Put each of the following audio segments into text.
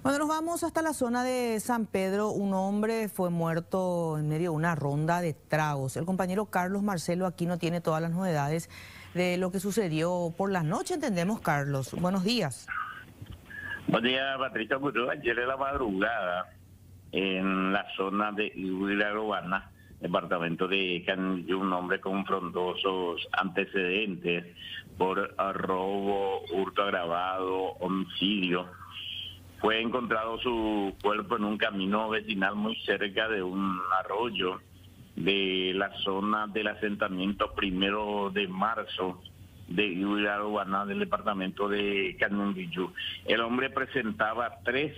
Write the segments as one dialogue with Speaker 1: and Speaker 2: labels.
Speaker 1: Cuando nos vamos hasta la zona de San Pedro, un hombre fue muerto en medio de una ronda de tragos. El compañero Carlos Marcelo aquí no tiene todas las novedades de lo que sucedió por la noche, entendemos, Carlos. Buenos días.
Speaker 2: Buen día, Patricia Gurú. Ayer en la madrugada, en la zona de Uirarobana, departamento de Canillo, un hombre con frondosos antecedentes por robo, hurto agravado, homicidio. Fue encontrado su cuerpo en un camino vecinal muy cerca de un arroyo de la zona del asentamiento 1 de marzo de Uirarobana, del departamento de Canindiyú. El hombre presentaba 3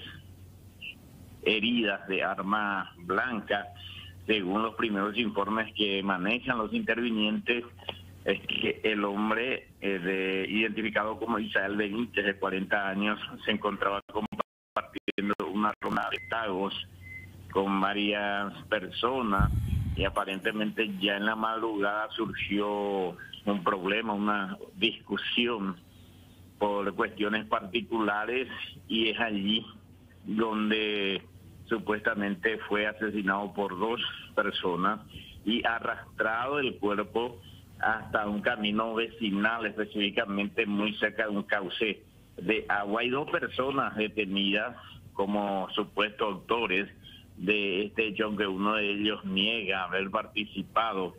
Speaker 2: heridas de arma blanca. Según los primeros informes que manejan los intervinientes, es que el hombre identificado como Israel Benítez, de 40 años, se encontraba compartiendo una ronda de tragos con varias personas y aparentemente ya en la madrugada surgió un problema, una discusión por cuestiones particulares, y es allí donde supuestamente fue asesinado por 2 personas y arrastrado el cuerpo hasta un camino vecinal, específicamente muy cerca de un cauce de agua. Hay 2 personas detenidas como supuestos autores de este hecho, aunque uno de ellos niega haber participado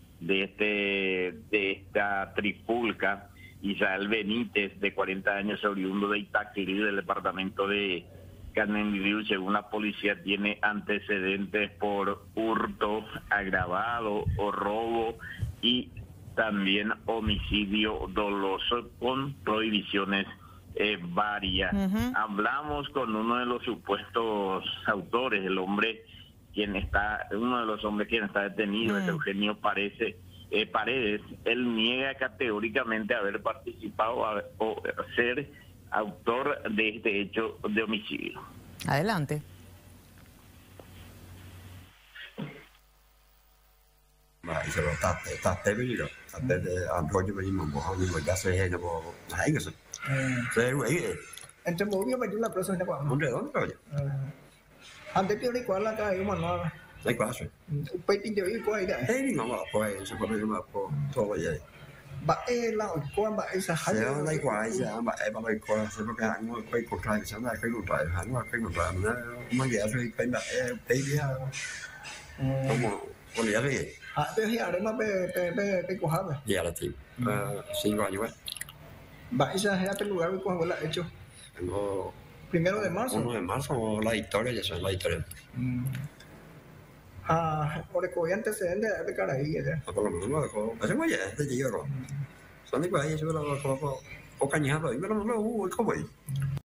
Speaker 2: de esta trifulca. Israel Benítez, de 40 años, oriundo de Itaquilí, del departamento de Canindiyú, según la policía, tiene antecedentes por hurto agravado o robo y también homicidio doloso con prohibiciones varias. Hablamos con uno de los supuestos autores, uno de los hombres quien está detenido, es Eugenio Paredes. Él niega categóricamente haber participado o ser autor de este hecho de homicidio.
Speaker 1: Adelante.
Speaker 3: Entre movía para la persona de Guam. Antes de ir con la calle, no.
Speaker 4: Lấy quá rồi.
Speaker 3: Bây giờ đi qua đây.
Speaker 4: Thế thì ngon quay, sẽ có cái mà có thôi vậy.
Speaker 3: Bạn lao qua bạn sẽ hay.
Speaker 4: Lấy quá sẽ bạn lấy qua sẽ có cái hãng quay cuộc trai sáng nay cái cuộc trai hãng qua cái cuộc trai nó mới dễ rồi cái bạn tí đi ha. Không có lẽ cái gì.
Speaker 3: Thế hiện đấy mà be cuộc họp này.
Speaker 4: Dạ là thì xin qua như vậy.
Speaker 3: Bạn sẽ hay cái lugar qua với lại chứ. Primero de marzo.
Speaker 4: 1 de marzo la historia ya son la historia.
Speaker 3: O recogí antecedentes de cara ahí.
Speaker 4: Por lo menos có thế mới vậy, thế gì rồi. Sao đấy vậy, chứ là có caña rồi, nó không bị.